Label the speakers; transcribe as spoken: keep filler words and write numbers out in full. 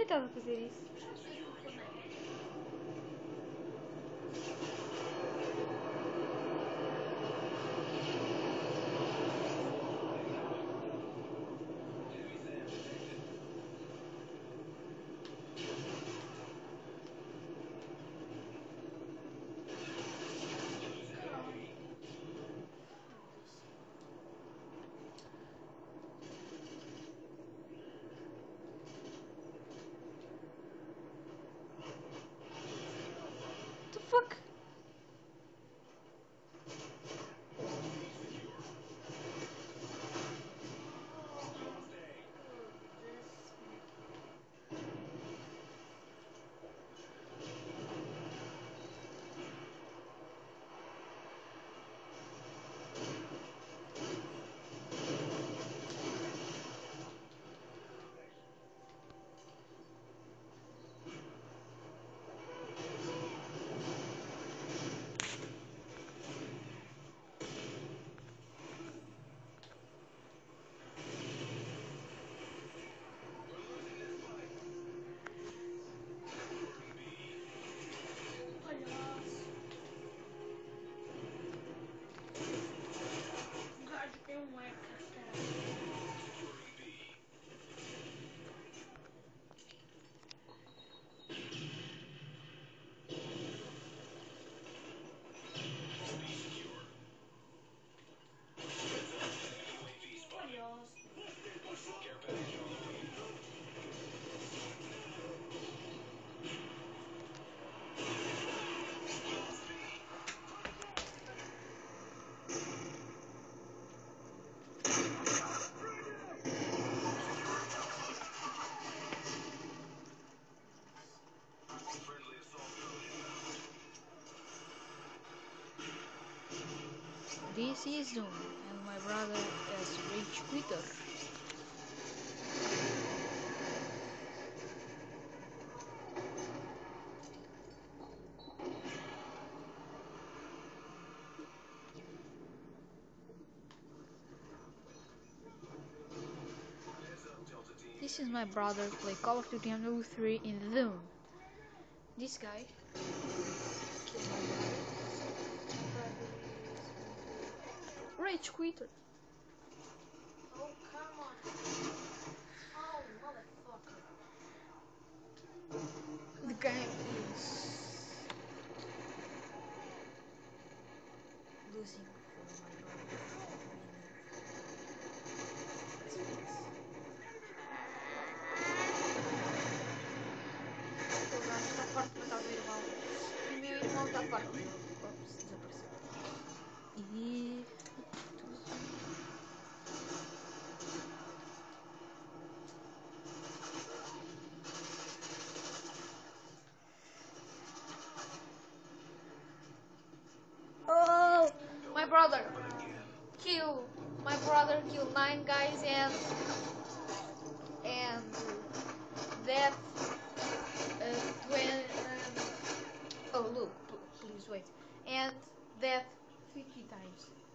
Speaker 1: estás a fazer isso? What the fuck? This is Doom, and my brother is Rage Quitter. This is my brother play Call of Duty M W three in Doom. This guy killed my brother. My brother is Rage Quitter.
Speaker 2: Oh, come on. Oh, motherfucker.
Speaker 1: The game is losing for my brother. O gajo está farto de matar o meu irmão. E o meu irmão está farto. Ops, desapareceu. E. Oh! My brother! Kill! My brother killed nine guys and. And. Death. Uh, when. Um, oh, look, p- please wait. And death fifty times.